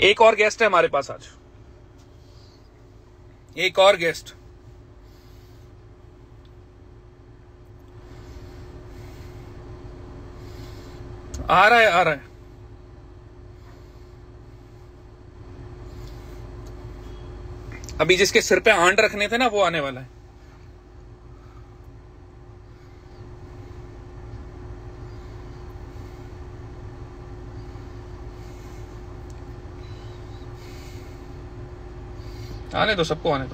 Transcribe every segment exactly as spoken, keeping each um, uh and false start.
एक और गेस्ट है हमारे पास आज, एक और गेस्ट। आ रहा है आ रहा है अभी जिसके सिर पे आंड रखने थे ना वो आने वाला है। आने दो, सबको आने दो।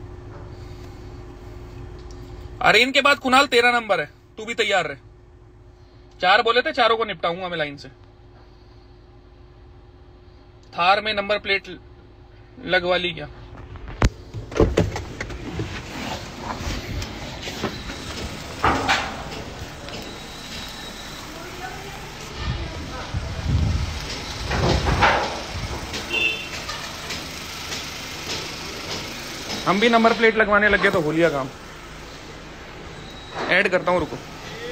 अरे इनके बाद कुणाल तेरा नंबर है, तू भी तैयार रहे। चार बोले थे, चारों को निपटाऊंगा मैं लाइन से। थार में नंबर प्लेट लगवा ली क्या? हम भी नंबर प्लेट लगवाने लग गए तो हो लिया काम। ऐड करता हूं, रुको।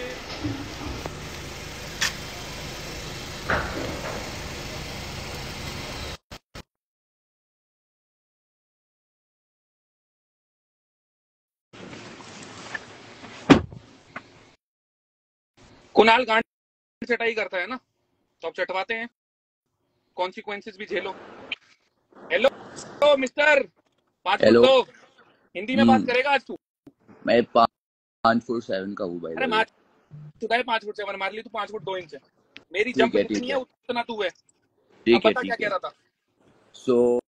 कुणाल गांड चटाई करता है ना, तो अब चटवाते हैं, कॉन्सिक्वेंसेस भी झेलो। हेलो तो मिस्टर पांच फुट दो, हिंदी में बात करेगा आज तू? मैं पांच फुट सेवन का हूँ भाई। अरे मार चुदाई, पांच फुट सेवन मार ली तू, पांच फुट दो इंच है। मेरी जंप जितनी है उतना तू है। अब बता क्या कह रहा था? सो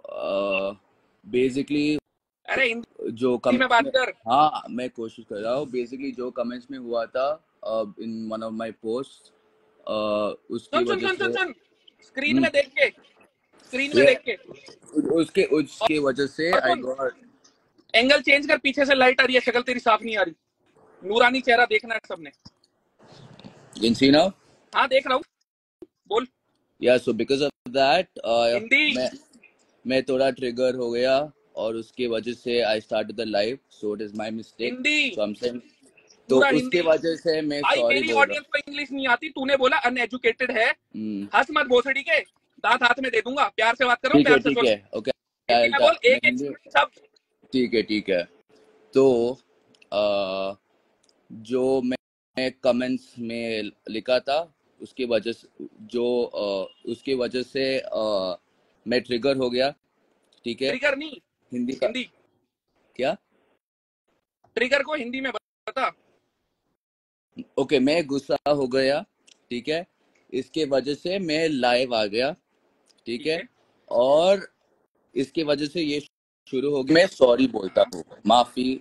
बेसिकली अरे हिंदी जो कम... में बात कर। हाँ मैं कोशिश कर रहा हूँ। बेसिकली जो कमेंट्स में हुआ था in one of my post, उसकी सुन, वजह सुन, सुन, से सुन, स्क्रीन में देख के, स्क्रीन में देख के उसके उसके वजह से आई गॉट एंगल चेंज कर, पीछे से लाइट आ रही है, शक्ल तेरी साफ नहीं आ रही, नूरानी चेहरा देखना है सबने। Can see now? हाँ देख रहा हूँ, बोल। या so because of that Hindi मैं मैं थोड़ा ट्रिगर हो गया और उसके वजह से I start the live, so it is my mistake. Hindi so I am saying, तो उसके वजह से मैं सॉरी मेरी ऑडियंस को इंग्लिश नहीं आती, तूने बोला अनएजुकेटेड है, हंस मत भोसड़ी के, दांत हाथ में दे दूंगा। प्यार से बात करो, प्यार से। ठीक है, ओके, बोल एक एक शब्द। ठीक है ठीक है। तो आ, जो मैं कमेंट्स में लिखा था उसकी वजह से जो आ, उसकी वजह से आ, मैं ट्रिगर हो गया, ठीक है? ट्रिगर नहीं, हिंदी हिंदी क्या? ट्रिगर को हिंदी में बता। ओके, मैं गुस्सा हो गया, ठीक है? इसके वजह से मैं लाइव आ गया, ठीक है? और इसके वजह से ये शुरू हो गया। मैं सॉरी बोलता हूँ, माफी।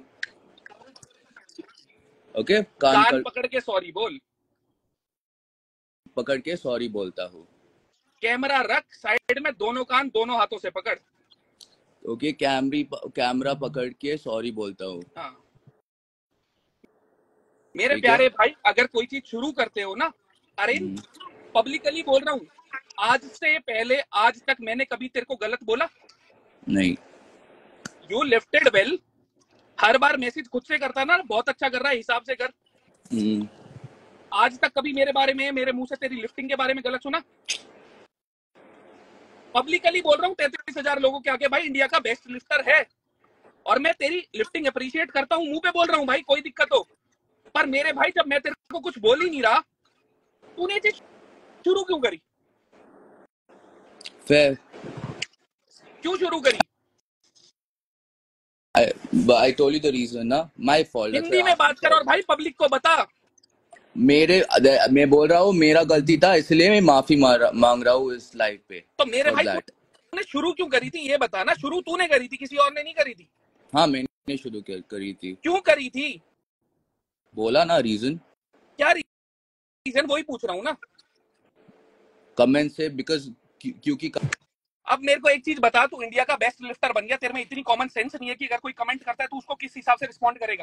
ओके, कान, कान पकड़ के सॉरी बोल, पकड़ के सॉरी बोलता हूँ। कैमरा रख साइड में, दोनों कान दोनों हाथों से पकड़। ओके, कैमरी कैमरा पकड़ के सॉरी बोलता हूँ। हाँ। मेरे प्यारे भाई, अगर कोई चीज शुरू करते हो ना, अरे पब्लिकली बोल रहा हूँ, आज से पहले आज तक मैंने कभी तेरे को गलत बोला नहीं। यू लिफ्टेड वेल, हर बार मैसेज खुद से करता ना, बहुत अच्छा कर रहा है, हिसाब से कर। आज तक कभी मेरे बारे में, मेरे मुंह से तेरी लिफ्टिंग के बारे में गलत सुना? पब्लिकली बोल रहा हूँ तैतीस हजार लोगों के आगे, भाई इंडिया का बेस्ट लिफ्टर है और मैं तेरी लिफ्टिंग अप्रिशिएट करता हूँ, मुंह पे बोल रहा हूँ भाई, कोई दिक्कत हो। पर मेरे भाई, जब मैं तेरे को कुछ बोल ही नहीं रहा, तूने चीज शुरू क्यों करी? फिर क्यों शुरू करी? I, I told you the reason ना, my fault। हिंदी में बात कर और भाई पब्लिक को बता। मेरे मैं बोल रहा हूँ मेरा गलती था, इसलिए मैं माफी मांग रहा हूँ इस लाइव पे। तो मेरे भाई तूने शुरू क्यों करी थी ये बता ना। शुरू तूने करी थी, किसी और ने नहीं करी थी। हाँ मैंने शुरू करी थी। क्यों करी थी? बोला ना रीजन। क्या रीजन? वही पूछ रहा हूँ ना। कमेंट से, बिकॉज क्योंकि अब मेरे को एक चीज बता, तू इंडिया का बेस्ट लिफ्टर बन गया, तेरे में इतनी कॉमन सेंस नहीं है कि अगर कोई कमेंट करता है तो उसको किस हिसाब से रिस्पॉन्ड करेगा?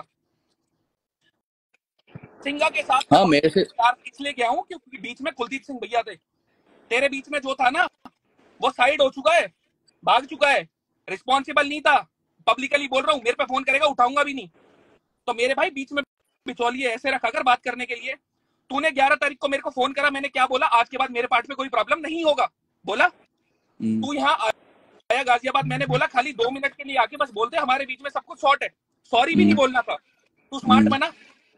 सिंगा के साथ हाँ मेरे से इसलिए गया हूँ क्योंकि बीच में कुलदीप सिंह भैया थे, तेरे बीच में जो था ना वो साइड हो चुका है, भाग चुका है, रिस्पॉन्सिबल नहीं था। पब्लिकली बोल रहा हूँ, मेरे पे फोन करेगा उठाऊंगा भी नहीं। तो मेरे भाई बीच में बिचौलिए ऐसे रखा कर बात करने के लिए। तूने ग्यारह तारीख को मेरे को फोन करा, मैंने क्या बोला? आज के बाद मेरे पार्ट में कोई प्रॉब्लम नहीं होगा, बोला। हम्म, तू यहाँ आया गाजियाबाद, मैंने बोला खाली दो मिनट के लिए आके बस बोलते हमारे बीच में सब कुछ शॉर्ट है, सॉरी भी नहीं हम्म, बोलना था। तू स्मार्ट हम्म, बना,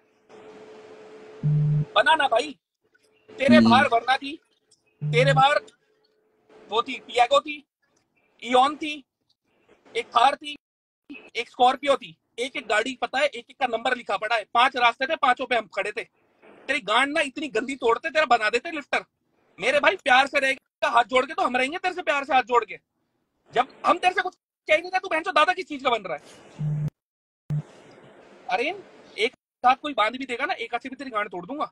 बना ना भाई। तेरे हम्म, बाहर वरना थी, तेरे बाहर वो थी, टियागो थी, इयॉन थी, एक थार थी, एक स्कॉर्पियो थी। एक एक गाड़ी पता है, एक एक का नंबर लिखा पड़ा है। पांच रास्ते थे, पांचों पे हम खड़े थे। तेरी गांड ना इतनी गंदी तोड़ते, तेरा बना देते लिफ्टर। मेरे भाई प्यार से रहेगा हाथ जोड़ के तो हम रहेंगे तेरे से प्यार से हाथ जोड़ के। जब हम तेरे से कुछ कहेंगे तू बहन दादा किस चीज का बन रहा है? अरे एक हाथ कोई बांध भी देगा ना, एक हाथ से भी तेरी गांड तोड़ दूंगा।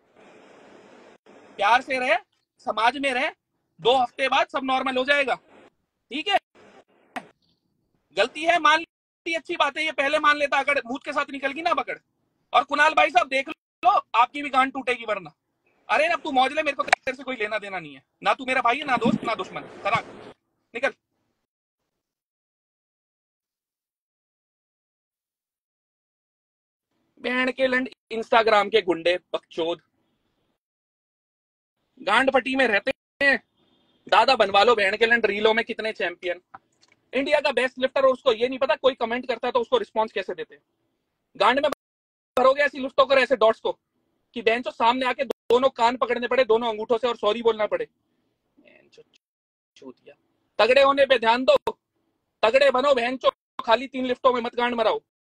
प्यार से रहे, समाज में रहे, दो हफ्ते बाद सब नॉर्मल हो जाएगा। ठीक है, गलती है मान ली, अच्छी बात है, ये पहले मान लेता अगर भूत के साथ निकल गई ना पकड़। और कुणाल भाई साहब देख लो, आपकी भी गांड टूटेगी वरना। अरे अब तू मौज ले, मेरे को तेरे से कोई लेना देना नहीं है, ना तू मेरा भाई है, ना दोस्त, ना दुश्मन। खराब निकल। बैंड के लंड इंस्टाग्राम के गुंडे बकचोद, गांड पट्टी में रहते हैं। दादा बनवा लो बैंड के लंड, रीलों में कितने चैंपियन, इंडिया का बेस्ट लिफ्टर, और उसको ये नहीं पता कोई कमेंट करता है तो उसको रिस्पॉन्स कैसे देते हैं। गांड में भरोगे ऐसी लिफ्टों को, ऐसे डॉट्स को, कि बहन चो सामने आके दोनों कान पकड़ने पड़े दोनों अंगूठों से और सॉरी बोलना पड़े। चूतिया, तगड़े होने पे ध्यान दो, तगड़े बनो बहन चो, खाली तीन लिफ्टों में मत गांड मराओ।